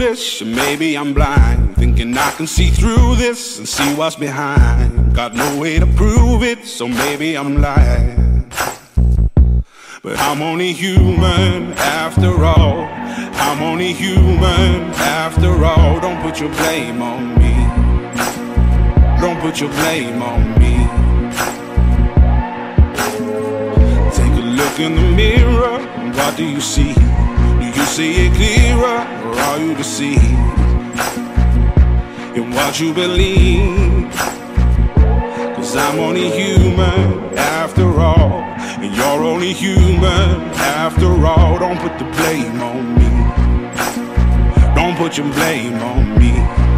foolish, or maybe I'm blind, thinking I can see through this and see what's behind. Got no way to prove it, so maybe I'm lying. But I'm only human after all. I'm only human after all. Don't put your blame on me. Don't put your blame on me. Take a look in the mirror, what do you see? Do you see it clearer, or are you deceived in what you believe? 'Cause I'm only human after all, and you're only human after all. Don't put the blame on me. Don't put your blame on me.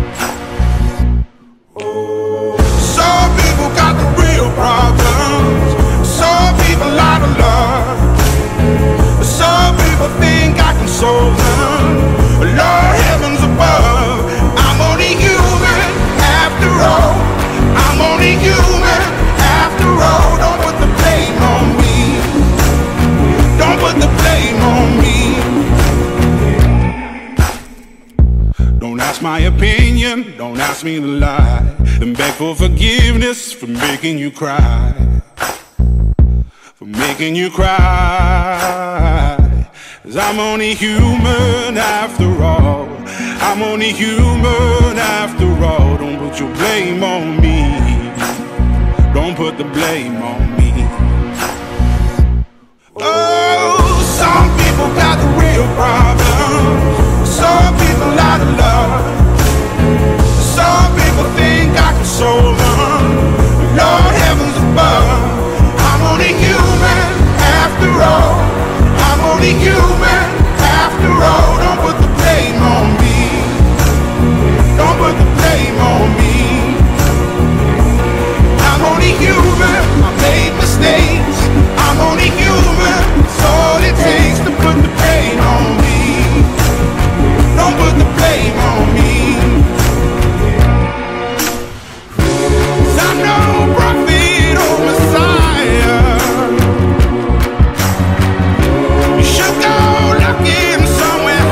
Some people got the real problems. Some people out of love. Some people think I can solve them. Lord, heavens above, I'm only human after all. I'm only human after all. Don't put the blame on me. Don't put the blame on me. Don't ask my opinion, don't ask me to lie, and beg for forgiveness for making you cry. For making you cry. 'Cause I'm only human after all. I'm only human after all. Don't put your blame on me. Don't put the blame on me. Oh, some people got the real problems. Some people out of love. Some people think I can solve them. Lord, heavens above, I'm only human after all. I'm only human after all. Don't put the blame on me. Don't put the blame on me. I'm only human, I made mistakes. I'm only human, it's all it takes to put the blame on me. Don't put the blame on me. 'Cause I'm no prophet or Messiah. You should go looking somewhere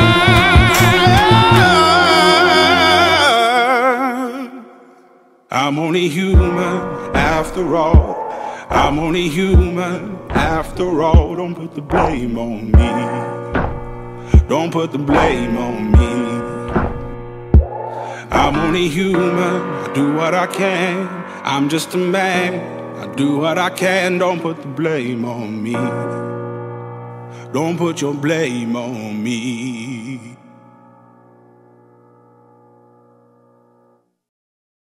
high. I'm only human after all. I'm only human after all. Don't put the blame on me. Don't put the blame on me. I'm only human, I do what I can. I'm just a man, I do what I can. Don't put the blame on me. Don't put your blame on me.